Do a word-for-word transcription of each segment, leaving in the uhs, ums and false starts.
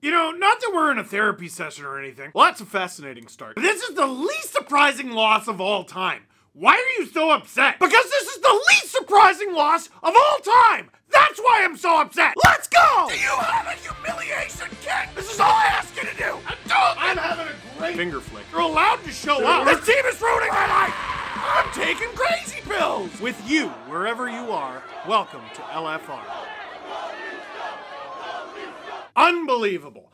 You know, not that we're in a therapy session or anything. Well, that's a fascinating start. But this is the least surprising loss of all time. Why are you so upset? Because this is the least surprising loss of all time! That's why I'm so upset! Let's go! Do you have a humiliation kit? This is all I ask you to do! I don't! I'm having a great finger flick. You're allowed to show up! This team is ruining my life! I'm taking crazy pills! With you, wherever you are, welcome to L F R. Unbelievable.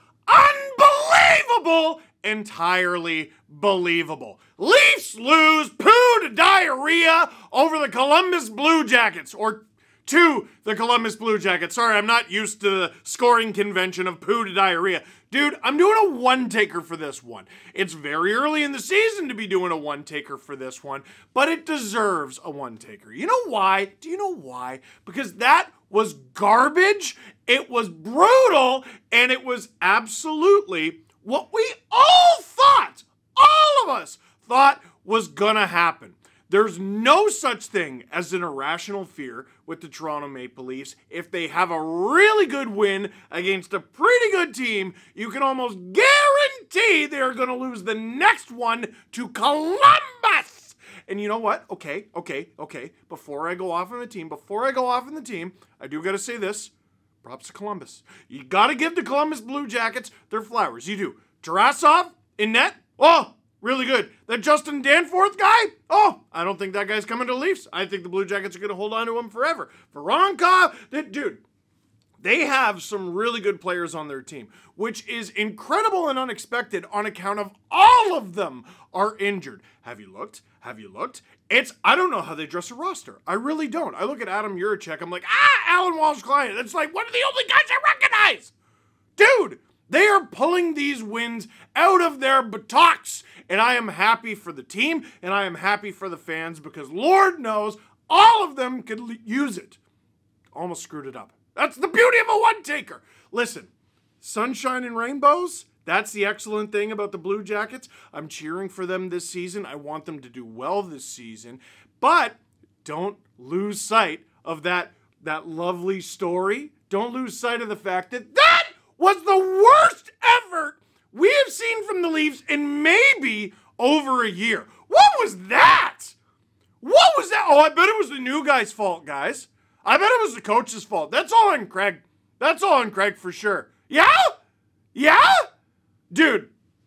Unbelievable! Entirely believable. Leafs lose poo to diarrhea over the Columbus Blue Jackets, or to the Columbus Blue Jackets. Sorry, I'm not used to the scoring convention of poo to diarrhea. Dude, I'm doing a one-taker for this one. It's very early in the season to be doing a one-taker for this one, but it deserves a one-taker. You know why? Do you know why? Because that was garbage, it was brutal, and it was absolutely what we all thought, all of us thought was gonna happen. There's no such thing as an irrational fear with the Toronto Maple Leafs. If they have a really good win against a pretty good team, you can almost guarantee they're gonna lose the next one to Columbus. And you know what? Okay, okay, okay. Before I go off on the team, before I go off on the team, I do gotta say this. Props to Columbus. You gotta give the Columbus Blue Jackets their flowers. You do. Tarasov in net. Oh, really good. That Justin Danforth guy. Oh, I don't think that guy's coming to the Leafs. I think the Blue Jackets are gonna hold on to him forever. Voronkov, that dude. They have some really good players on their team, which is incredible and unexpected on account of all of them are injured. Have you looked? Have you looked? It's, I don't know how they dress a roster. I really don't. I look at Adam Juracek, I'm like, ah, Alan Walsh-Klein. It's like, one of the only guys I recognize. Dude, they are pulling these wins out of their buttocks. And I am happy for the team, and I am happy for the fans, because Lord knows all of them could use it. Almost screwed it up. That's the beauty of a one-taker. Listen, sunshine and rainbows, that's the excellent thing about the Blue Jackets. I'm cheering for them this season. I want them to do well this season. But don't lose sight of that, that lovely story. Don't lose sight of the fact that that was the worst effort we have seen from the Leafs in maybe over a year. What was that? What was that? Oh, I bet it was the new guy's fault, guys. I bet it was the coach's fault. That's all on Craig. That's all on Craig for sure. Yeah? Yeah? Dude,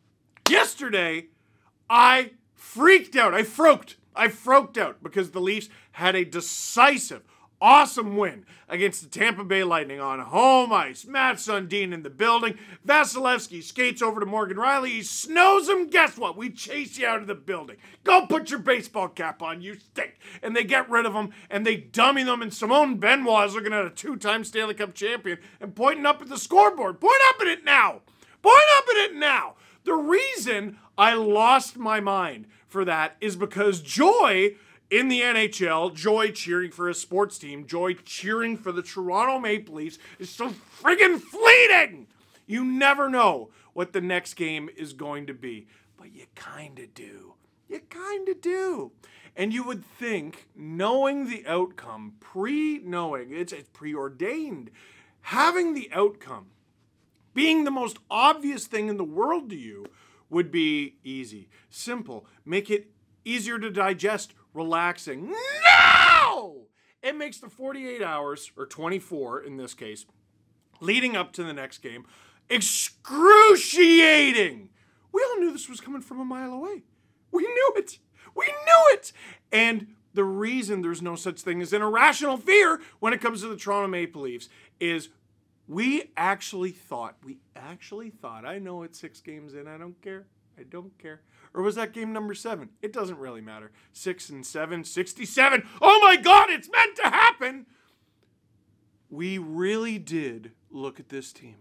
yesterday, I freaked out. I froked. I froked out because the Leafs had a decisive, awesome win against the Tampa Bay Lightning on home ice. Matt Sundin in the building. Vasilevsky skates over to Morgan Riley. He snows him. Guess what? We chase you out of the building. Go put your baseball cap on. You stink. And they get rid of him, and they dummy them. And Simone Benoit is looking at a two-time Stanley Cup champion and pointing up at the scoreboard. Point up at it now. Point up at it now. The reason I lost my mind for that is because joy in the N H L, joy cheering for a sports team, joy cheering for the Toronto Maple Leafs is so friggin' fleeting. You never know what the next game is going to be, but you kinda do. You kinda do. And you would think, knowing the outcome, pre-knowing, it's, it's preordained, having the outcome being the most obvious thing in the world to you would be easy, simple, make it easier to digest, relaxing. No! It makes the forty-eight hours, or twenty-four in this case, leading up to the next game, excruciating. We all knew this was coming from a mile away. We knew it. We knew it. And the reason there's no such thing as an irrational fear when it comes to the Toronto Maple Leafs is we actually thought, we actually thought, I know it's six games in, I don't care, I don't care. Or was that game number seven? It doesn't really matter. Six and seven, sixty-seven. Oh my God, it's meant to happen. We really did look at this team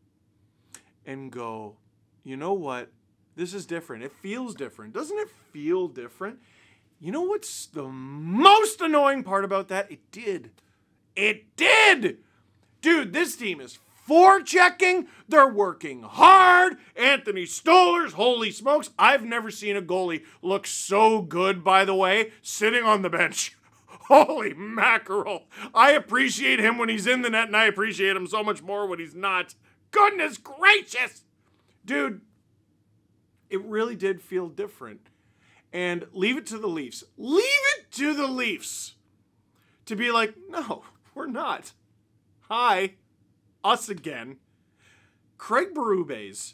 and go, you know what? This is different. It feels different. Doesn't it feel different? You know what's the most annoying part about that? It did. It did. Dude, this team is forechecking. They're working hard. Anthony Stolarz, holy smokes. I've never seen a goalie look so good, by the way, sitting on the bench. Holy mackerel. I appreciate him when he's in the net, and I appreciate him so much more when he's not. goodness gracious. Dude, it really did feel different. And leave it to the Leafs. Leave it to the Leafs to be like, no, we're not. Hi, us again. Craig Berube's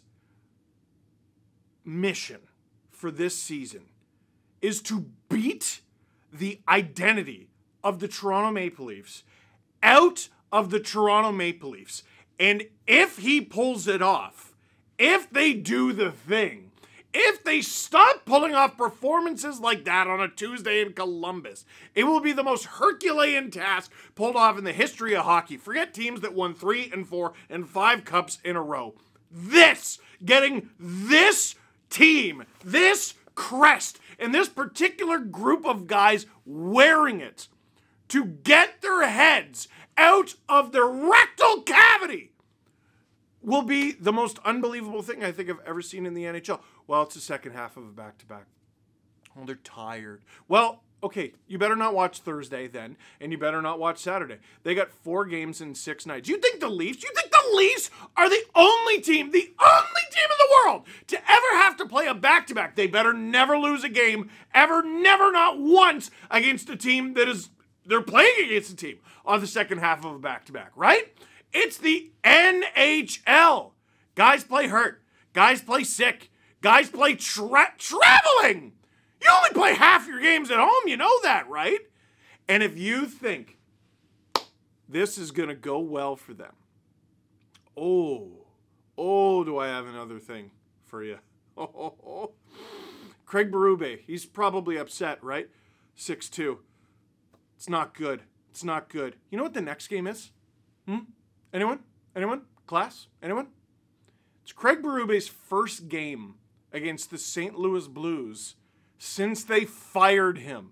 mission for this season is to beat the identity of the Toronto Maple Leafs out of the Toronto Maple Leafs. And if he pulls it off, if they do the thing, if they stop pulling off performances like that on a Tuesday in Columbus, it will be the most Herculean task pulled off in the history of hockey. Forget teams that won three and four and five cups in a row. This, getting this team, this crest, and this particular group of guys wearing it to get their heads out of their rectal cavity will be the most unbelievable thing I think I've ever seen in the N H L. Well, it's the second half of a back-to-back. Oh, they're tired. Well, okay, you better not watch Thursday then, and you better not watch Saturday. They got four games in six nights. You think the Leafs, you think the Leafs are the only team, the only team in the world to ever have to play a back-to-back? They better never lose a game, ever, never, not once, against a team that is, they're playing against a team on the second half of a back-to-back, right? It's the N H L. Guys play hurt. Guys play sick. Guys play tra- traveling. You only play half your games at home. You know that, right? And if you think this is going to go well for them, oh, oh, do I have another thing for you. Oh, oh, oh. Craig Berube, he's probably upset, right? six two. It's not good. It's not good. You know what the next game is? Hmm? Anyone? Anyone? Class? Anyone? It's Craig Berube's first game against the Saint Louis Blues since they fired him.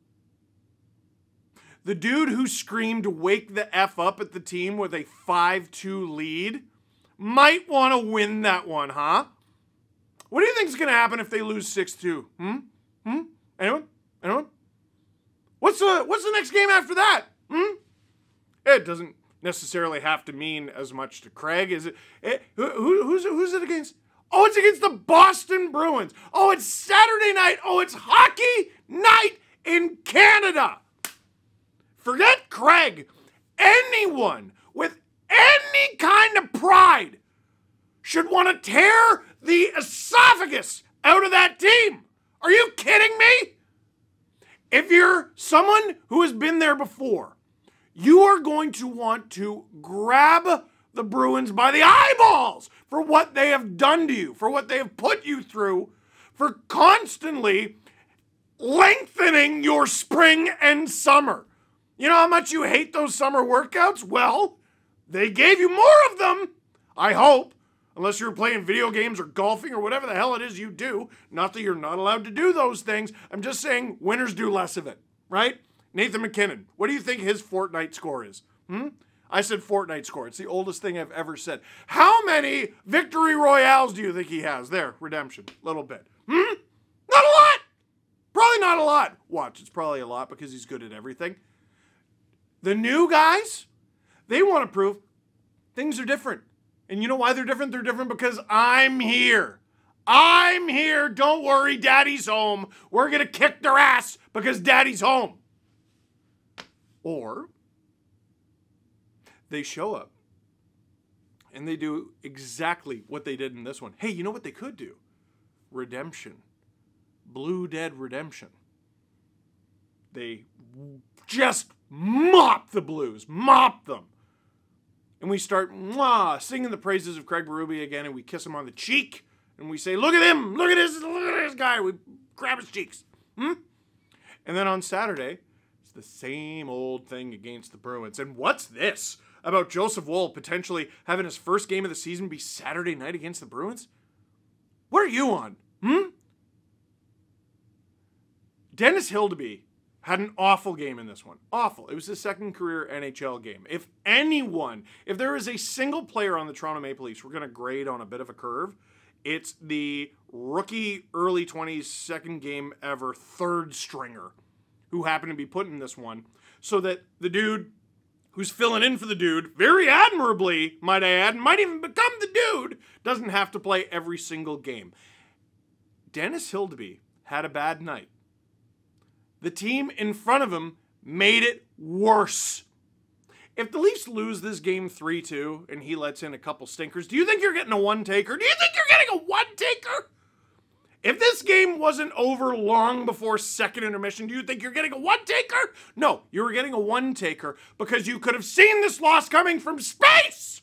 The dude who screamed wake the F up at the team with a five two lead might want to win that one, huh? What do you think is going to happen if they lose six two? Hmm? Hmm? Anyone? Anyone? What's the, what's the next game after that? Hmm? It doesn't necessarily have to mean as much to Craig. Is it? it who, who, who's, it who's it against? Oh, it's against the Boston Bruins. Oh, it's Saturday night. Oh, it's hockey night in Canada. Forget Craig. Anyone with any kind of pride should want to tear the esophagus out of that team. Are you kidding me? If you're someone who has been there before, you are going to want to grab the Bruins by the eyeballs for what they have done to you, for what they have put you through, for constantly lengthening your spring and summer. You know how much you hate those summer workouts? Well, they gave you more of them, I hope, unless you're playing video games or golfing or whatever the hell it is you do. Not that you're not allowed to do those things. I'm just saying winners do less of it, right? Nathan MacKinnon, what do you think his Fortnite score is? Hmm? I said Fortnite score. It's the oldest thing I've ever said. How many victory royales do you think he has? There, redemption, little bit. Hmm? Not a lot. Probably not a lot. Watch, it's probably a lot because he's good at everything. The new guys, they want to prove things are different. And you know why they're different? They're different because I'm here. I'm here. Don't worry, Daddy's home. We're going to kick their ass because Daddy's home. Or they show up and they do exactly what they did in this one. Hey, you know what they could do? Redemption. Blue Dead Redemption. They just mop the Blues. Mop them. And we start mwah, singing the praises of Craig Berube again, and we kiss him on the cheek, and we say, look at him, look at this, look at this guy. We grab his cheeks. Hmm? And then on Saturday, it's the same old thing against the Bruins. And what's this about Joseph Woll potentially having his first game of the season be Saturday night against the Bruins? What are you on? Hmm? Dennis Hildeby had an awful game in this one. Awful. It was his second career N H L game. If anyone, if there is a single player on the Toronto Maple Leafs we're going to grade on a bit of a curve, it's the rookie early twenties, second game ever, third stringer who happened to be put in this one so that the dude who's filling in for the dude, very admirably, might I add, might even become the dude, doesn't have to play every single game. Dennis Hildeby had a bad night. The team in front of him made it worse. If the Leafs lose this game three two and he lets in a couple stinkers, do you think you're getting a one-taker? Do you think you're getting a one-taker? If this game wasn't over long before second intermission, do you think you're getting a one-taker? No, you were getting a one-taker because you could have seen this loss coming from space!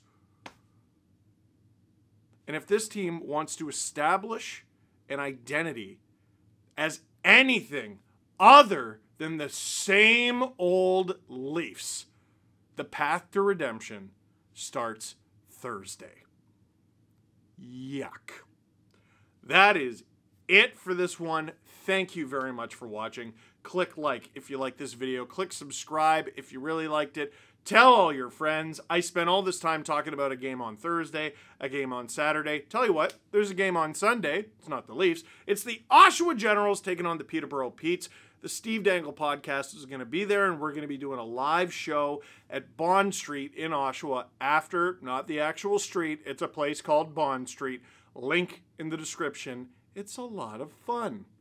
And if this team wants to establish an identity as anything other than the same old Leafs, the path to redemption starts Thursday. Yuck. That is it for this one. Thank you very much for watching. Click like if you like this video. Click subscribe if you really liked it. Tell all your friends. I spent all this time talking about a game on Thursday, a game on Saturday. Tell you what, there's a game on Sunday. It's not the Leafs. It's the Oshawa Generals taking on the Peterborough Petes. The Steve Dangle podcast is going to be there, and we're going to be doing a live show at Bond Street in Oshawa after, not the actual street, it's a place called Bond Street. Link in the description. It's a lot of fun.